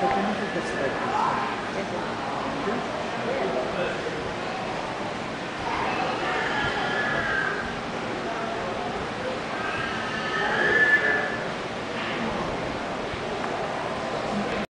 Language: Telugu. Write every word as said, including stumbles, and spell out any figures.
finish it just like this. Yes, sir. Okay?